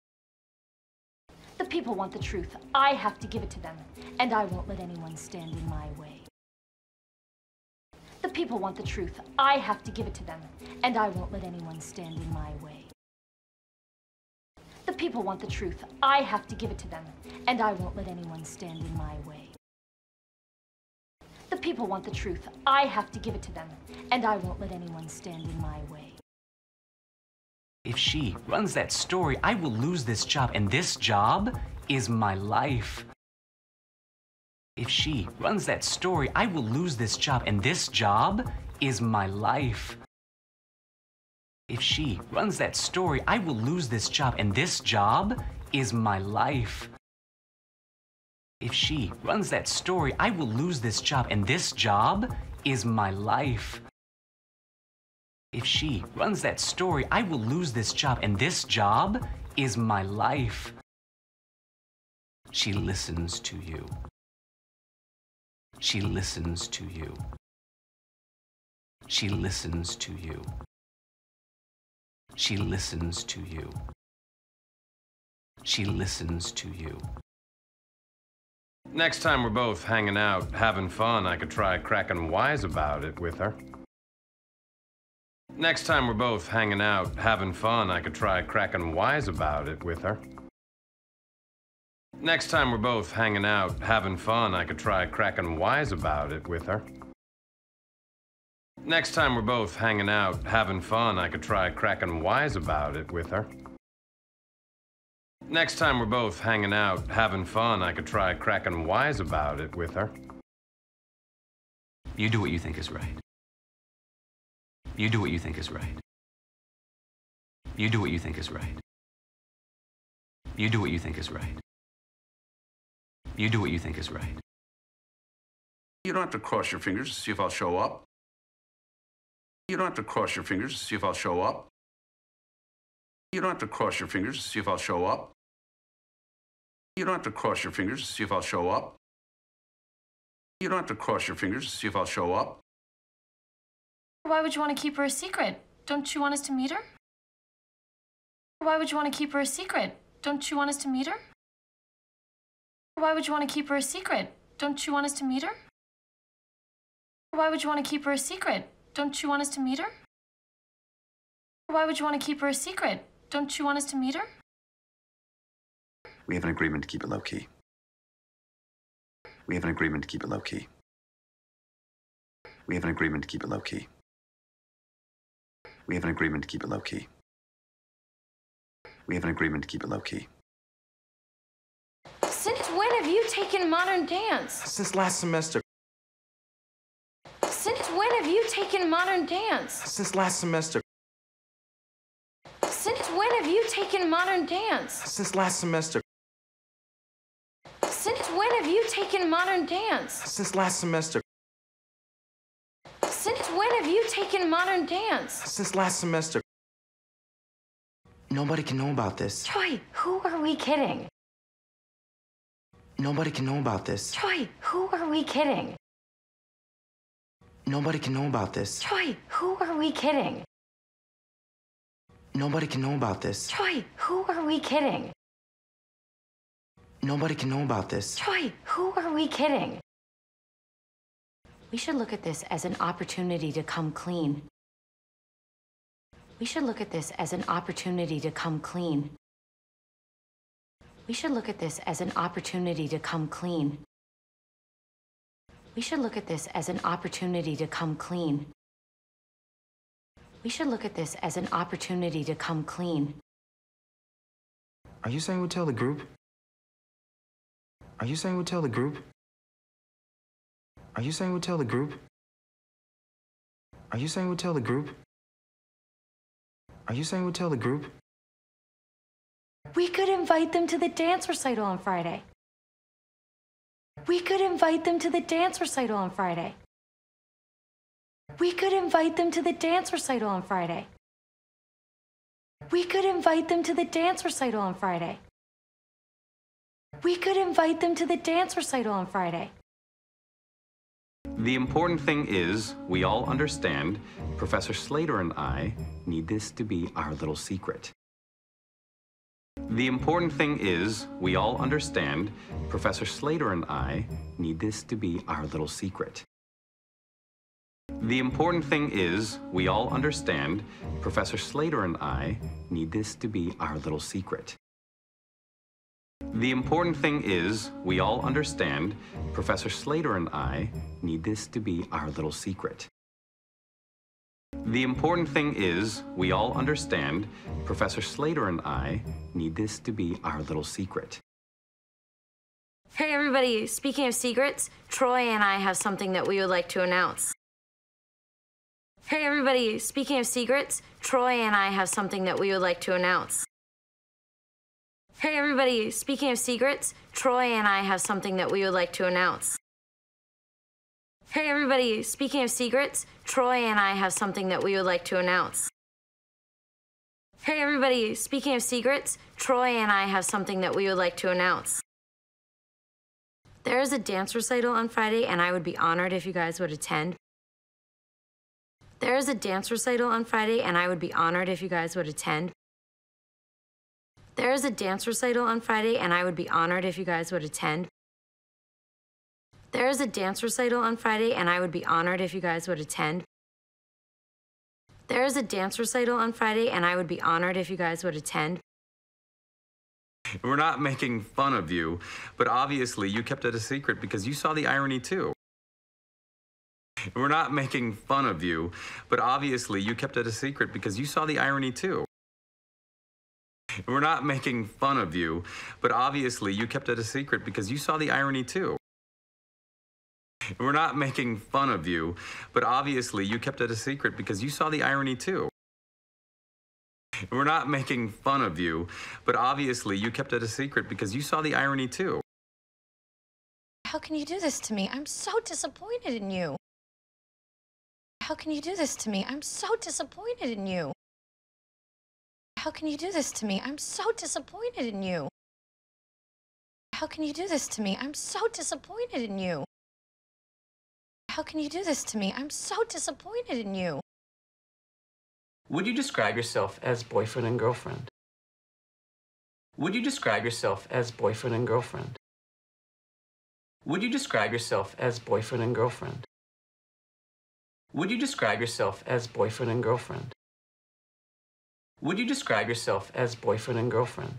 The people want the truth. I have to give it to them, and I won't let anyone stand in my way. The people want the truth. I have to give it to them, and I won't let anyone stand in my way. The people want the truth. I have to give it to them, and I won't let anyone stand in my way. The people want the truth. I have to give it to them, and I won't let anyone stand in my way. If she runs that story, I will lose this job, and this job is my life. If she runs that story, I will lose this job, and this job is my life. If she runs that story, I will lose this job, and this job is my life. If she runs that story, I will lose this job, and this job is my life. If she runs that story, I will lose this job, and this job is my life. She listens to you. She listens to you. She listens to you. She listens to you. She listens to you. Next time we're both hanging out, having fun, I could try cracking wise about it with her. Next time we're both hanging out, having fun, I could try cracking wise about it with her. Next time we're both hanging out, having fun, I could try cracking wise about it with her. Next time we're both hanging out, having fun, I could try cracking wise about it with her. Next time we're both hanging out, having fun, I could try cracking wise about it with her. You do what you think is right. You do what you think is right. You do what you think is right. You do what you think is right. You do what you think is right. You don't have to cross your fingers to see if I'll show up. You don't have to cross your fingers to see if I'll show up. You don't have to cross your fingers to see if I'll show up. You don't have to cross your fingers to see if I'll show up. You don't have to cross your fingers to see if I'll show up. Why would you want to keep her a secret? Don't you want us to meet her? Why would you want to keep her a secret? Don't you want us to meet her? Why would you want to keep her a secret? Don't you want us to meet her? Why would you want to keep her a secret? Don't you want us to meet her? Why would you want to keep her a secret? Don't you want us to meet her? We have an agreement to keep it low-key. We have an agreement to keep it low-key. We have an agreement to keep it low-key. We have an agreement to keep it low-key. We have an agreement to keep it low-key. Since when have you taken modern dance? Since last semester. Since when have you taken modern dance? Since last semester. Since when have you taken modern dance? Since last semester. Since when have you taken modern dance? Since last semester. Since when have you taken modern dance? Since last semester. Nobody can know about this. Troy, who are we kidding? Nobody can know about this. Troy, who are we kidding? Nobody can know about this. Troy, who are we kidding? Nobody can know about this. Troy, who are we kidding? Nobody can know about this. Troy, who are we kidding? We should look at this as an opportunity to come clean. We should look at this as an opportunity to come clean. We should look at this as an opportunity to come clean. We should look at this as an opportunity to come clean. We should look at this as an opportunity to come clean. Are you saying we'll tell the group? Are you saying we'll tell the group? Are you saying we'll tell the group? Are you saying we'll tell the group? Are you saying we'll tell the group? We could invite them to the dance recital on Friday. We could invite them to the dance recital on Friday. We could invite them to the dance recital on Friday. We could invite them to the dance recital on Friday. We could invite them to the dance recital on Friday. The important thing is, we all understand, Professor Slater and I need this to be our little secret. The important thing is, we all understand, Professor Slater and I need this to be our little secret. The important thing is, we all understand, Professor Slater and I need this to be our little secret. The important thing is, we all understand, Professor Slater and I need this to be our little secret. The important thing is, we all understand, Professor Slater and I need this to be our little secret. Hey everybody, speaking of secrets, Troy and I have something that we would like to announce. Hey everybody, speaking of secrets, Troy and I have something that we would like to announce. Hey everybody, speaking of secrets, Troy and I have something that we would like to announce. Hey everybody, speaking of secrets, Troy and I have something that we would like to announce. Hey everybody, speaking of secrets, Troy and I have something that we would like to announce. There is a dance recital on Friday and I would be honored if you guys would attend. There is a dance recital on Friday and I would be honored if you guys would attend. There is a dance recital on Friday and I would be honored if you guys would attend. There is a dance recital on Friday and I would be honored if you guys would attend. There is a dance recital on Friday and I would be honored if you guys would attend. We're not making fun of you, but obviously you kept it a secret because you saw the irony too. We're not making fun of you, but obviously you kept it a secret because you saw the irony too. We're not making fun of you, but obviously you kept it a secret because you saw the irony too. We're not making fun of you, but obviously you kept it a secret because you saw the irony too. We're not making fun of you, but obviously you kept it a secret because you saw the irony too. How can you do this to me? I'm so disappointed in you. How can you do this to me? I'm so disappointed in you. How can you do this to me? I'm so disappointed in you. How can you do this to me? I'm so disappointed in you. How can you do this to me? I'm so disappointed in you. Would you describe yourself as boyfriend and girlfriend? Would you describe yourself as boyfriend and girlfriend? Would you describe yourself as boyfriend and girlfriend? Would you describe yourself as boyfriend and girlfriend? Would you describe yourself as boyfriend and girlfriend?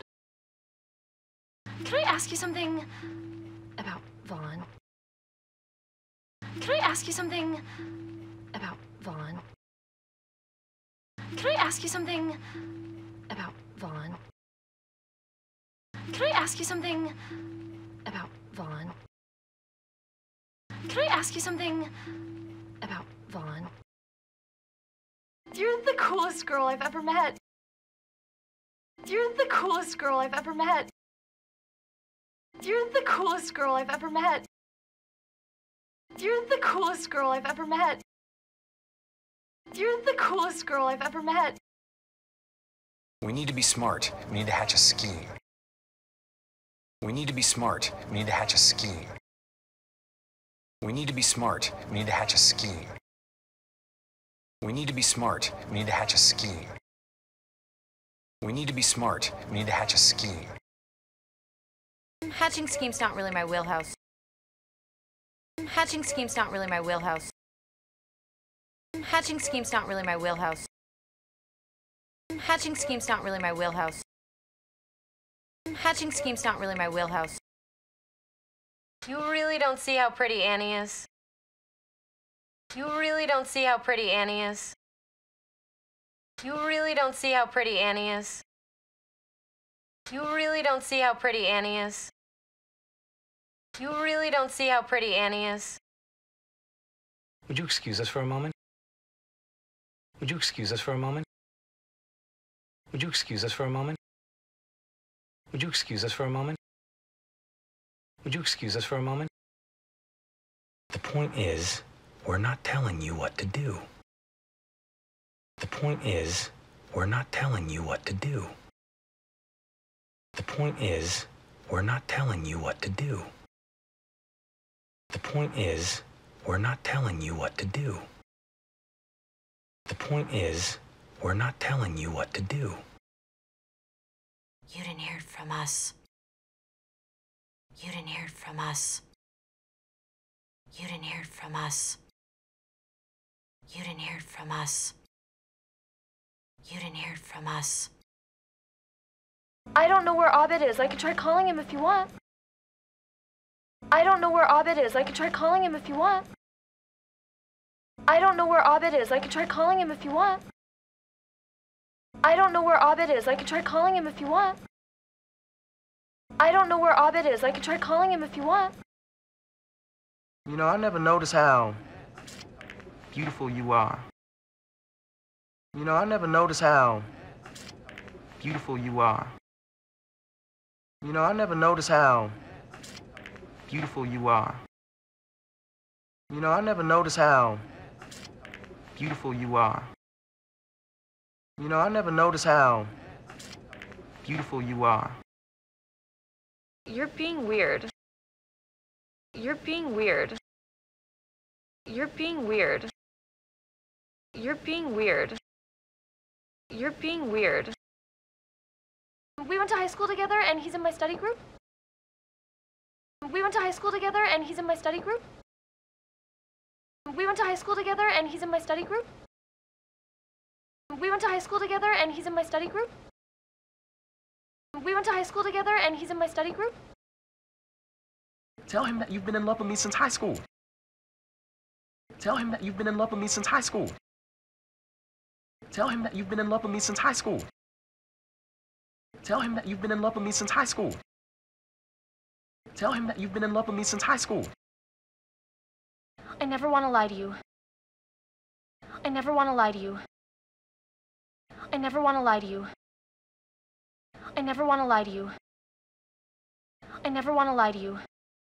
Can I ask you something about Vaughn? Can I ask you something about Vaughn? Can I ask you something about Vaughn? Can I ask you something about Vaughn? Can I ask you something about Vaughn? You're the coolest girl I've ever met. You're the coolest girl I've ever met. You're the coolest girl I've ever met. You're the coolest girl I've ever met. You're the coolest girl I've ever met. We need to be smart. We need to hatch a scheme. We need to be smart. We need to hatch a scheme. We need to be smart. We need to hatch a scheme. We need to be smart. We need to hatch a scheme. We need to be smart. We need to hatch a scheme. Hatching scheme's not really my wheelhouse. Hatching scheme's not really my wheelhouse. Hatching scheme's not really my wheelhouse. Hatching scheme's not really my wheelhouse. Hatching scheme's not really my wheelhouse. You really don't see how pretty Annie is. You really don't see how pretty Annie is. You really don't see how pretty Annie is. You really don't see how pretty Annie is. You really don't see how pretty Annie is. Would you excuse us for a moment? Would you excuse us for a moment? Would you excuse us for a moment? Would you excuse us for a moment? Would you excuse us for a moment? The point is, we're not telling you what to do. The point is, we're not telling you what to do. The point is, we're not telling you what to do. The point is, we're not telling you what to do. The point is, we're not telling you what to do. You didn't hear it from us. You didn't hear it from us. You didn't hear it from us. You didn't hear it from us. You didn't hear it from us. I don't know where Abed is. I could try calling him if you want. I don't know where Abed is. I could try calling him if you want. I don't know where Abed is. I could try calling him if you want. I don't know where Abed is. I could try calling him if you want. I don't know where Abed is. I could try calling him if you want. You know, I never noticed how beautiful you are. You know, I never noticed how beautiful you are. You know, I never noticed how beautiful you are. You know, I never noticed how beautiful you are. You know, I never noticed how beautiful you are. You're being weird. You're being weird. You're being weird. You're being weird. You're being weird. We went to high school together and he's in my study group. We went to high school together and he's in my study group. We went to high school together and he's in my study group. We went to high school together and he's in my study group. We went to high school together and he's in my study group. Tell him that you've been in love with me since high school. Tell him that you've been in love with me since high school. Tell him that you've been in love with me since high school. Tell him that you've been in love with me since high school. Tell him that you've been in love with me since high school. I never want to lie to you. I never want to lie to you. I never want to lie to you. I never want to lie to you. I never want to lie to you.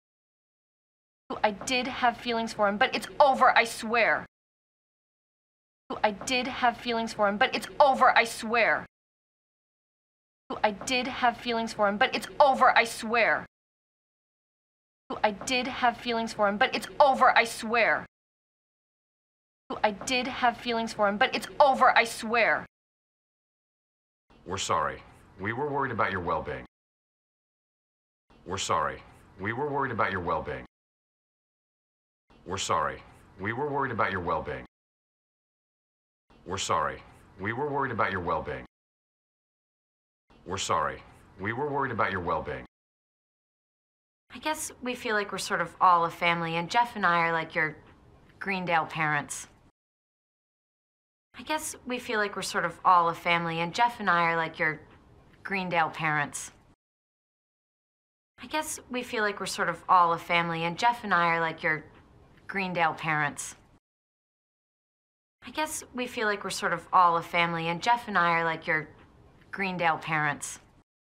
I did have feelings for him, but it's over, I swear. I did have feelings for him, but it's over, I swear. I did have feelings for him, but it's over, I swear. I did have feelings for him, but it's over, I swear. I did have feelings for him, but it's over, I swear. We're sorry. We were worried about your well-being. We're sorry. We were worried about your well-being. We're sorry. We were worried about your well-being. We're sorry. We were worried about your well-being. We're sorry. We were worried about your well-being. I guess we feel like we're sort of all a family, and Jeff and I are like your Greendale parents. I guess we feel like we're sort of all a family, and Jeff and I are like your Greendale parents. I guess we feel like we're sort of all a family, and Jeff and I are like your Greendale parents. I guess we feel like we're sort of all a family, and Jeff and I are like your Greendale parents.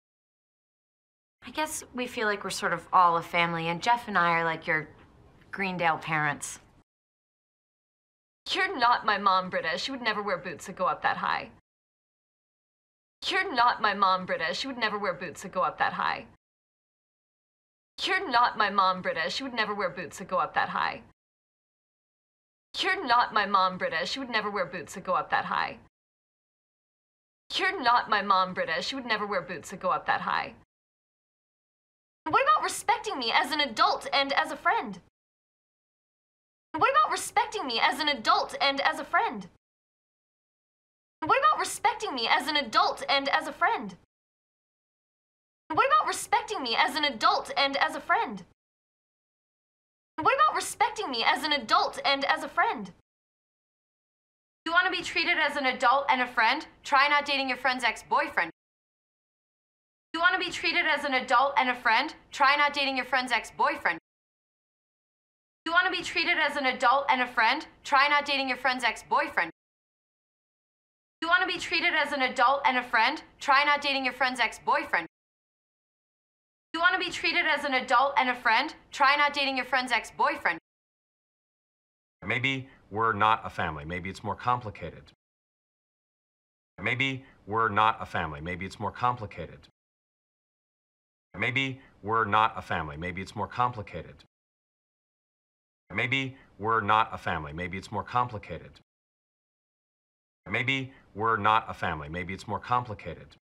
I guess we feel like we're sort of all a family, and Jeff and I are like your Greendale parents. You're not my mom, Britta. She would never wear boots that go up that high. You're not my mom, Britta. She would never wear boots that go up that high. You're not my mom, Britta. She would never wear boots that go up that high. You're not my mom, Britta. She would never wear boots that go up that high. You're not my mom, Britta. She would never wear boots that go up that high. What about respecting me as an adult and as a friend? What about respecting me as an adult and as a friend? What about respecting me as an adult and as a friend? What about respecting me as an adult and as a friend? What about respecting me as an adult and as a friend? You want to be treated as an adult and a friend? Try not dating your friend's ex-boyfriend. You want to be treated as an adult and a friend? Try not dating your friend's ex-boyfriend. You want to be treated as an adult and a friend? Try not dating your friend's ex-boyfriend. You want to be treated as an adult and a friend? Try not dating your friend's ex-boyfriend. You want to be treated as an adult and a friend? Try not dating your friend's ex-boyfriend. Maybe we're not a family. Maybe it's more complicated. Maybe we're not a family. Maybe it's more complicated. Maybe we're not a family. Maybe it's more complicated. Maybe we're not a family. Maybe it's more complicated. Maybe we're not a family. Maybe it's more complicated.